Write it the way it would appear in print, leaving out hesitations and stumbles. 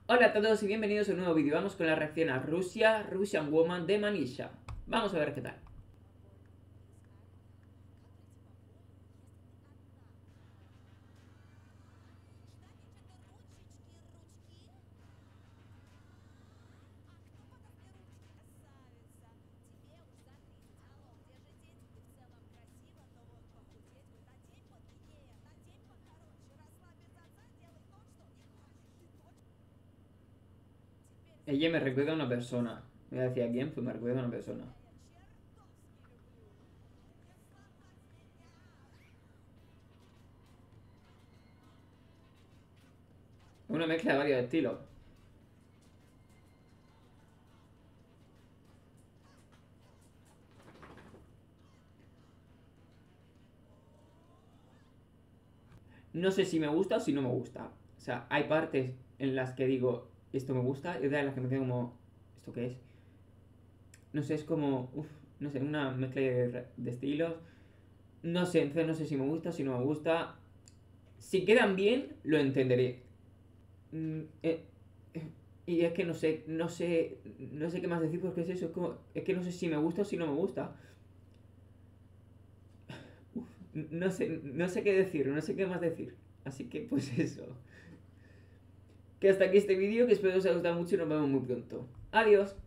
Hola a todos y bienvenidos a un nuevo vídeo. Vamos con la reacción a Russian Woman de Manisha. Vamos a ver qué tal. Ella me recuerda a una persona. Me decía quién, pues me recuerda a una persona. Una mezcla de varios estilos. No sé si me gusta o si no me gusta. O sea, hay partes en las que digo, esto me gusta, y otras en las que me quedo como, ¿esto qué es? No sé, es como, no sé, una mezcla de estilos. No sé, entonces no sé si me gusta, si no me gusta. Si quedan bien, lo entenderé. Mm, eh, y es que no sé qué más decir porque es eso, es que no sé si me gusta o si no me gusta. No sé qué decir, no sé qué más decir. Así que pues eso. Que hasta aquí este vídeo, que espero que os haya gustado mucho y nos vemos muy pronto. Adiós.